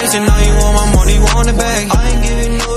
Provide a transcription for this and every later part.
chasing, now you want my money, want it back. I ain't giving you.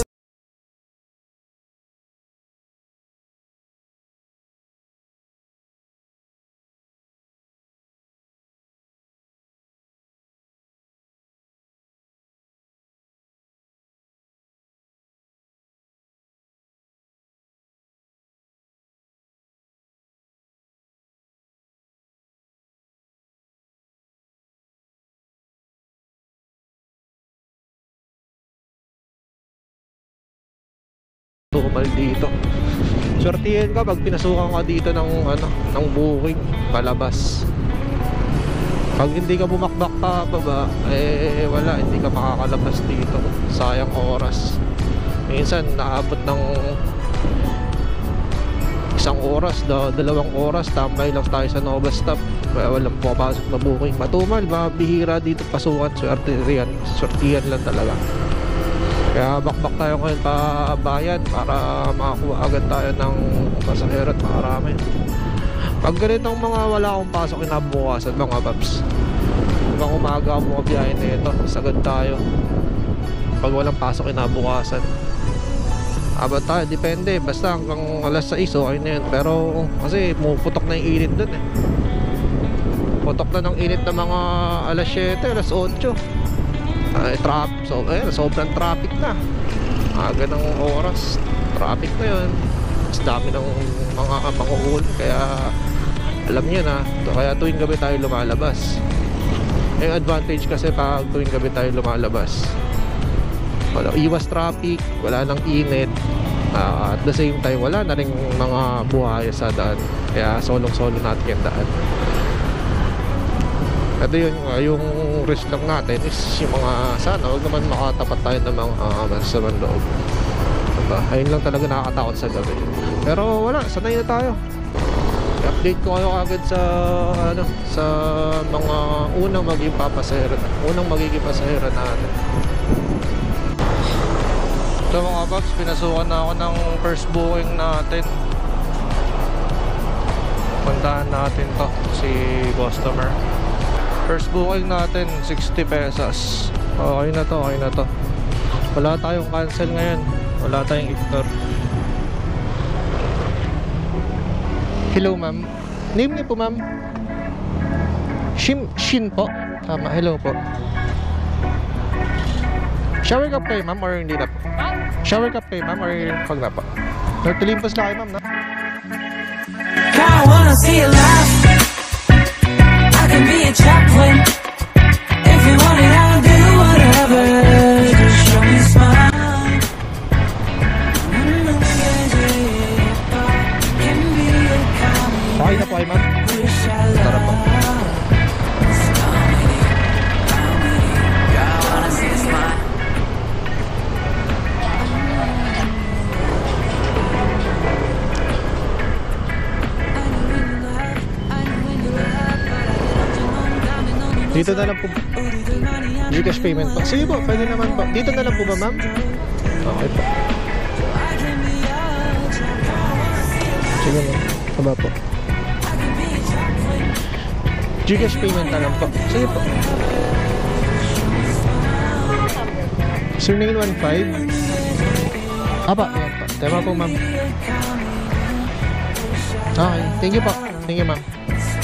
Tumal dito. Swertihin ka pag pinasukan ka dito ng ng booking palabas. Pag hindi ka bumakbak pa baba, wala, hindi ka makakalabas dito. Sayang oras. Minsan naabot ng 1 oras, 2 oras, tambay lang tayo sa Nova Stop. Kaya walang pumapasok na booking. Matumal, mabihira dito pasukan. Swertihan lang talaga. Kaya bakbak tayo ngayon pa bayan para makakuha agad tayo ng pasahero at makarami. Pag ganitong mga wala akong pasok kinabukasan mga paps, hanggang umaga ako mga biyahe na ito, sagad tayo. Pag walang pasok kinabukasan, abot tayo, depende, basta hanggang alas 6 okay na yun. Pero kasi puputok na yung init dun eh. Putok na ng init na mga alas 7, alas 8. Sobrang traffic na. Aga ng oras, traffic na yun. Mas dami ng mga uul. Kaya alam niyo na, kaya tuwing gabi tayo lumalabas. Yung advantage kasi pag tuwing gabi tayo lumalabas, wala, iwas traffic, wala nang init. At the same time, wala na rin mga buhaya sa daan. Kaya solong-solo natin yung daan. Ito yung risk lang natin is yung mga sana huwag naman makatapat tayo ng mga masasamang loob, diba? Ayun lang talaga nakakatakot sa gabi. Pero wala, sanay na tayo. I-update ko kayo agad sa sa mga unang magiging pasahero natin. So mga paps, pinasukan na ako ng first booking natin. Puntahan natin to, si customer. First booking natin, 60 pesos. Okay na to. Wala tayong cancel ngayon. Wala tayong ignore. Hello ma'am. Name niyo po ma'am? Shin po. Tama, hello po. Shower cup kayo ma'am or hindi na po? Shower cup kayo ma'am or pag na po? North Olympus na kayo ma'am na? I wanna see you laugh. I can be a chaplain. If you want it, I'll do whatever. Just show me a smile. Okay na po ay ma'am. Tara po. Dito na lang po. Gcash payment po. Sige po, pwede naman po. Dito na lang po ba ma'am? Okay po. Sige ma'am. Kaba po. Gcash payment na lang po. Sige po. 0915. Apa, ayan po. Tema po ma'am. Okay, thank you po. Thank you ma'am.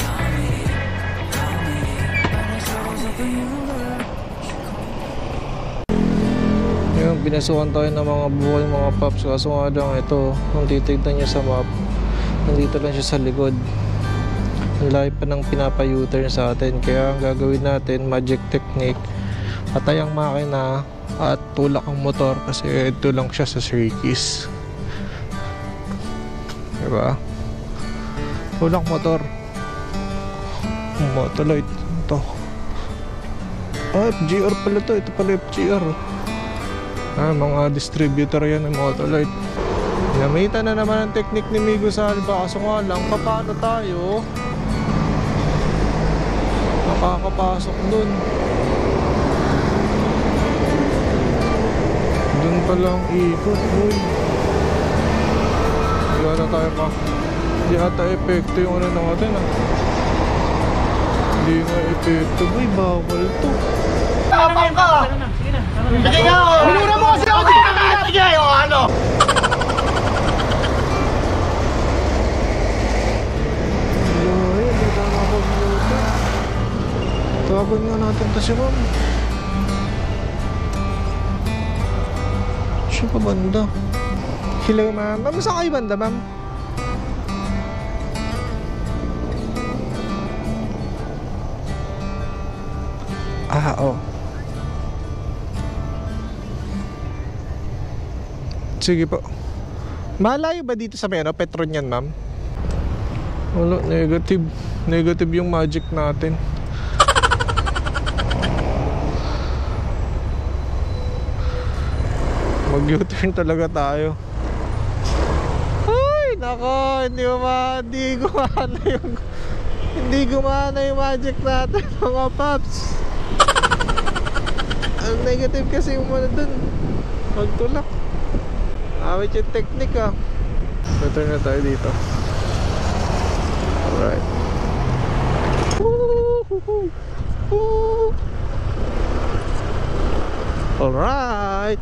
Yung binasuhan tayo ng mga buhay mga paps. Kaso nga lang ito, kung titignan nyo sa map, nandito lang siya sa likod. Ang layo pa ng pinapa-U-turn sa atin. Kaya ang gagawin natin, magic technique, patay ang makina at tulak ang motor kasi ito lang siya sa circuits, diba? Tulak motor, Motolite ito. FGR pala to. Ito pala FGR. Mga distributor yan ng Motolite. Ginamitan na naman ang technique ni Migo Salva. Kaso nga lang, paano tayo makakapasok dun? Dun palang ikot. Uy, hindi ata tayo pa. Hindi ata epekto yung ano natin. Hindi nga epekto. Uy, bawal to. Tapang ka! Sige nga, hulura mo kasi ako dito na! Sige, o ano? Ay, hindi tama computer. Tawagan nga natin to si ma'am. Siya pa banda. Hello ma'am. Ma'am, saan kayo banda ma'am? Oh. Sige po. Malayo ba dito sa Mero? Petron yan ma'am? Wala, negative. Negative yung magic natin. Mag-U-turn talaga tayo. Ay, nako, hindi gumana yung magic natin, mga paps. Ang negative kasi yung mga dun. Magtulak. Awit yung technique ah. Turn na tayo dito. Alright. Alright.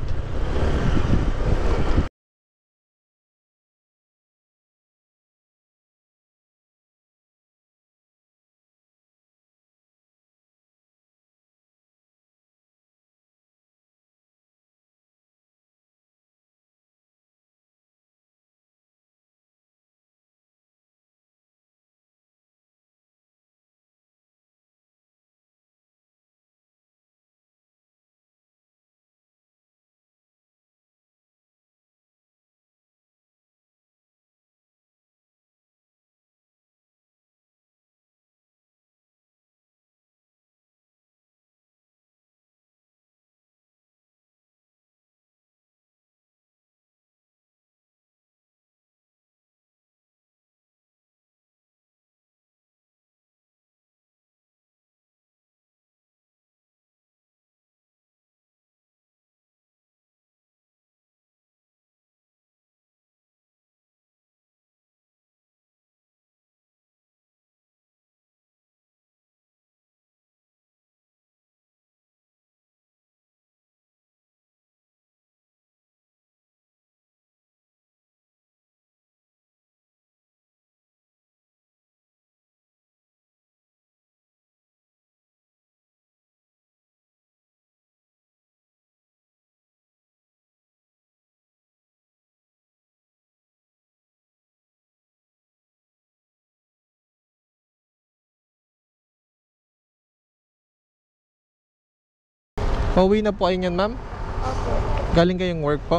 Pauwi na po kayo niyan, ma'am? Opo. Galing kayong work po?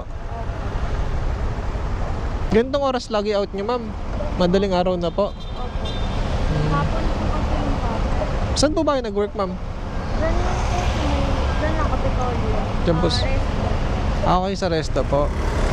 Ganitong oras lagi out niyo, ma'am? Madaling araw na po? Opo. Hapon po kasi yung papa. Saan po ba kayo nag-work, ma'am? Doon lang Kapitolyo. Diyan po. Resto. Okay, sa resto po.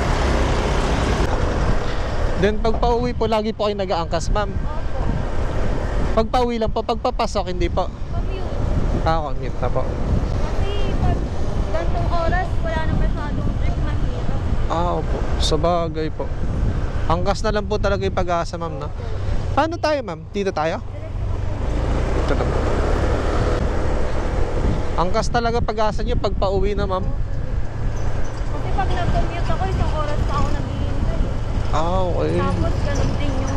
Then pag pauwi po, lagi po kayo nag-aangkas, ma'am? Opo. Pag pauwi lang po, pagpapasok, hindi po? Commute. Commute na po. Kasi pag gantong oras, wala na masyadong trip, mahirap. Opo. Sa bagay po. Angkas na lang po talaga yung pag-asa, ma'am, no? Paano tayo, ma'am? Dito tayo? Ito na po. Angkas talaga pag-asa nyo pag pauwi na, ma'am? Kasi pag nag-commute ako, isang oras pa ako naghihintay. Okay. Tapos ganun din yung,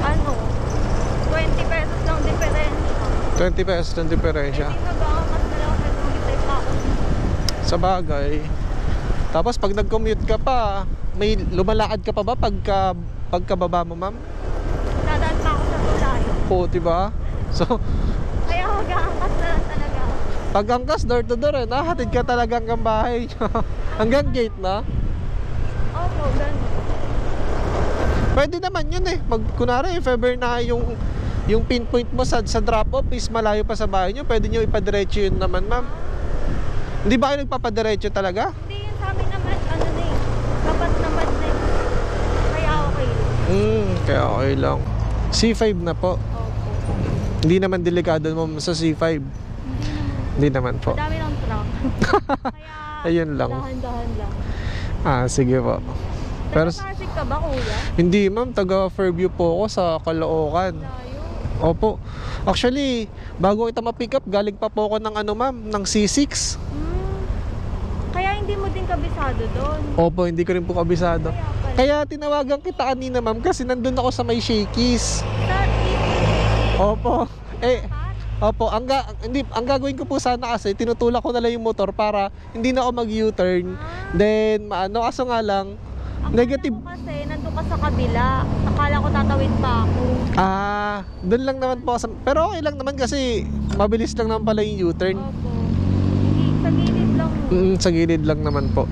20 pesos lang diferensya. 20 pesos ng diferensya. Hindi nag-aangas na lang kasi maghintay pa ako. Sa bagay. Tapos pag nag-commute ka pa, may lumalakad ka pa ba pagkababa mo, ma'am? Dadaan pa ako sa tulay. Oo, diba? So, Kaya mag-aangas na lang talaga ako. pag angkas, door to door, nahatid ka talaga hanggang bahay nyo. Hanggang gate na. Opo, ganun. Pwede naman yun eh. Kunwari, if ever na yung pinpoint mo sa drop-off is malayo pa sa bahay nyo, pwede nyo ipadiretso yun naman, ma'am. Hindi ba kayo nagpapadiretso talaga? Hindi yun sa amin naman, kapat naman na eh. Kaya okay. Kaya okay lang. C5 na po. Opo. Hindi naman delikado mo sa C5. Hindi naman po. Madami ng truck. Kaya, Ayun lang. dahan-dahan lang. Sige po. Pero Taga-Pasig ka ba, kuya? hindi, ma'am, taga Fairview po ako sa Caloocan. Layo. Opo. Actually, bago kita ma-pick up, galing pa po ako ng ano ma'am, ng C6. Kaya hindi mo din kabisado doon. Opo, hindi ko rin po kabisado. Kaya pala. Kaya tinawagan kita kanina ma'am kasi nandun ako sa may Shakey's. Sa Opo. Opo, ang gagawin ko po sana kasi tinutulak ko na lang yung motor para hindi na ako mag-U-turn. Then kaso nga lang negative. Ko kasi nandun ka sa kabila. Akala ko tatawid pa ako. Doon lang naman po pero okay lang naman kasi mabilis lang naman pala yung U-turn. Opo. Sa gilid lang. Sa gilid lang naman po.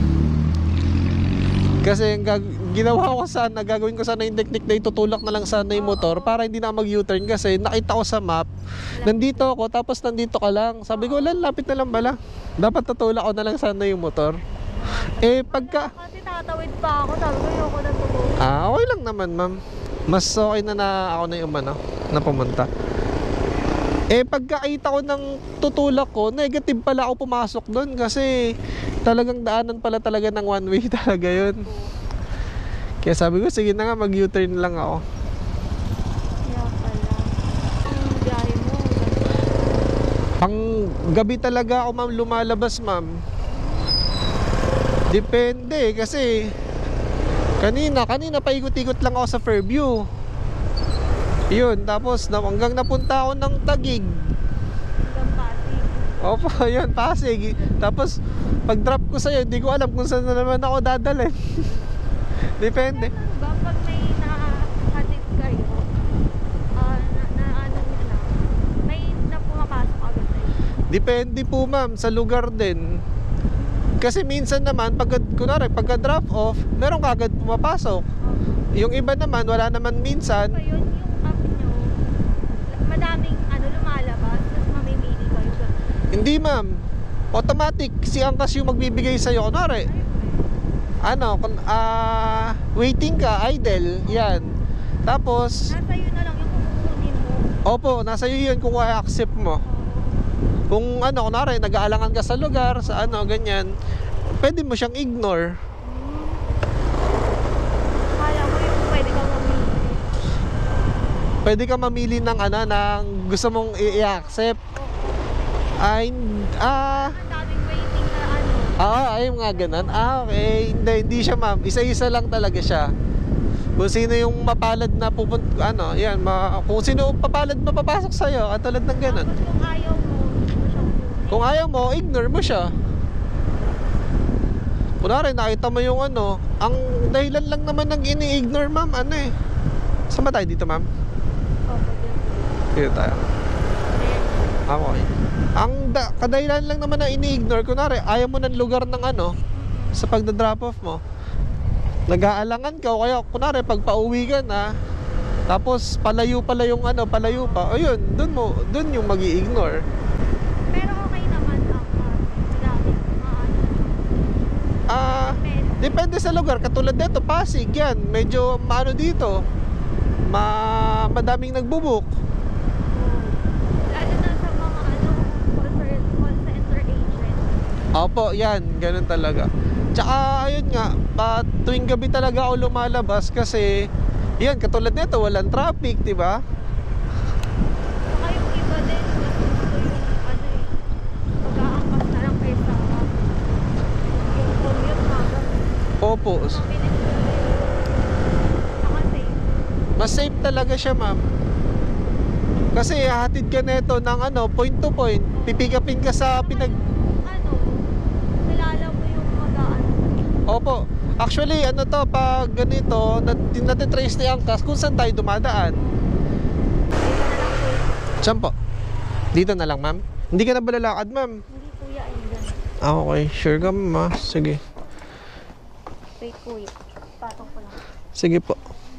Kasi ginawa ko sana, gagawin ko sana yung technique na itutulak na lang sana yung motor para hindi na mag-U-turn kasi nakita ko sa map, nandito ako tapos nandito ka lang. Sabi ko, lapit na lang bala. Dapat tutulak ko na lang sana yung motor. Pagka... Kasi tatawid pa ako, sabi ko ayoko na tulog. Okay lang naman ma'am. Mas okay na ako na yung na pumunta. Pagkakita ko ng tutulak ko, negative pala ako pumasok doon kasi talagang daanan pala talaga ng one way talaga yun. Kaya sabi ko, sige na nga, mag-U-turn lang ako. Kaya pala. Ang biyahe mo. Pang gabi talaga ako ma'am lumalabas ma'am. Depende kasi kanina paikot-ikot lang ako sa Fairview. Yun, tapos hanggang napunta ako ng Taguig. Hanggang Pasig. Opo, yun, Pasig. Tapos pag drop ko sa'yo, hindi ko alam kung saan na naman ako dadalhin. Depende. Ganun ba? Pag may nakahatid kayo, may na pumapasok agad sa'yo? Depende po ma'am, sa lugar din. Kasi minsan naman, kunwari, pagka drop off, meron kagad pumapasok. Yung iba naman, wala naman minsan. Pa yun, yung app nyo, madaming lumalabas, tapos mamimili kayo. Hindi ma'am, automatic, si Angkas yung magbibigay sa'yo. Kunwari, waiting ka, idle, yan. Tapos, Nasa yun na lang yung kukunin mo. opo, nasa iyo yun kung i-accept mo. Kung kunwari, nag-aalangan ka sa lugar, sa ganyan, pwede mo siyang ignore. Kala ko yung pwede kang mamili. Pwede ka mamili ng ng gusto mong i-accept. Ang daming waiting na Ay nga ganun. Okay. Hindi siya ma'am. Isa-isa lang talaga siya. Kung sino yung mapalad na pupunta, yan, kung sino papalad mapapasok sa'yo, at tulad ng ganun. Tapos kung ayaw mo, Kung ayaw mo, ignore mo siya. Kunwari, nakita mo yung ang dahilan lang naman ng ini-ignore ma'am, saan ba tayo dito ma'am? Dito tayo. Okay. Ang kadahilan lang naman na ini-ignore, kunwari, ayaw mo ng lugar ng sa pagda-drop off mo. Nag-aalangan ka, o kaya, kunwari, pag pauwi ka na, tapos palayo pala yung palayo pa, ayun, dun yung mag-i-ignore. pero okay naman ang madaming Depende sa lugar, katulad dito, Pasig, yan, medyo dito, madaming nagbubuk. lalo na sa mga call center agent. Opo, yan, ganun talaga. Tsaka, ayun nga, tuwing gabi talaga ako lumalabas kasi, yan, katulad nito, walang traffic, diba? Saka yung iba din, gusto yung mag-aangkas na lang kaysa yung commute magang Opo, mabilis na yun. Saka safe. mas safe talaga siya ma'am. Kasi hatid ka neto ng point to point, pipikapin ka sa Kilala mo yung magaan. Opo. Actually, pag ganito, natitrace ni Angkas kung saan tayo dumadaan. Saan po? Dito na lang, ma'am? Hindi ka na ba lalakad, ma'am? Hindi kuya, ayun. Okay. Sure ka, ma'am. Sige. Wait kuya, patong ko lang. Sige po.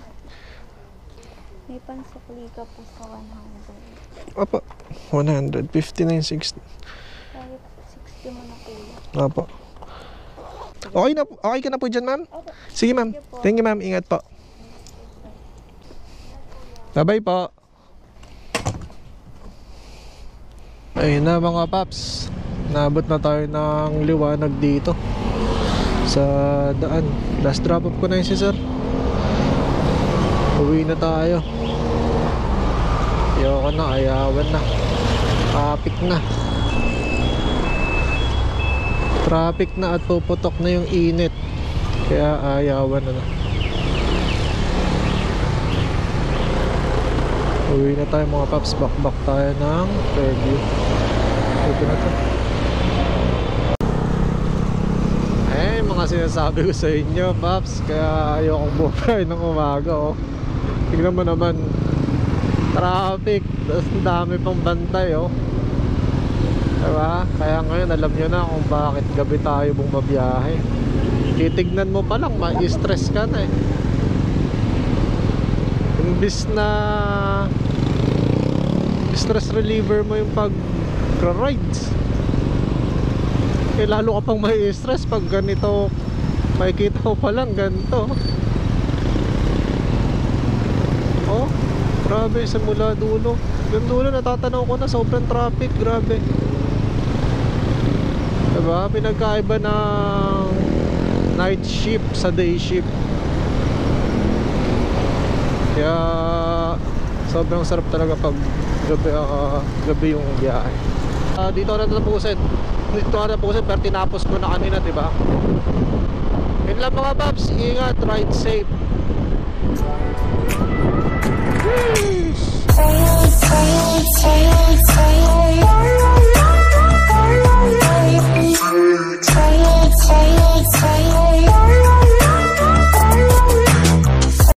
May pansukli ka po sa 100. Opo. 100. 59.60. Kahit 60 mo na kuya. Opo. Okay ka na po dyan, ma'am? Opo. Sige, ma'am. Thank you, ma'am. Ingat po. Bye-bye po. Ayun na mga paps. Naabot na tayo ng liwanag dito sa daan. Last drop off ko na yun si sir. Uwi na tayo. Ayoko na, ayawan na. Traffic na at puputok na yung init. Kaya ayawan na. Uwi na tayo mga paps. Back tayo ng Fairview. Ito na to. Mga sinasabi ko sa inyo paps. Kaya ayokong buhay ng umaga oh. Tignan mo naman, traffic, tapos ang dami pang bantay oh. Diba? Kaya ngayon alam nyo na kung bakit gabi tayo bumabiyahe. Titignan mo pa lang, ma-stress ka na eh. Imbis na stress reliever mo yung pag-rides, eh lalo ka pang may stress pag ganito. Makikita ko pa lang ganito. Oh, grabe, simula dulo. Yung dulo natatanaw ko na sobrang traffic, grabe. Diba? Pinagkaiba ng night shift sa day shift. Kaya sobrang sarap talaga pag gabi yung biyahe. Dito na natapusin. Pero tinapos ko na kanina, diba? Yun lang mga paps, ingat, ride safe.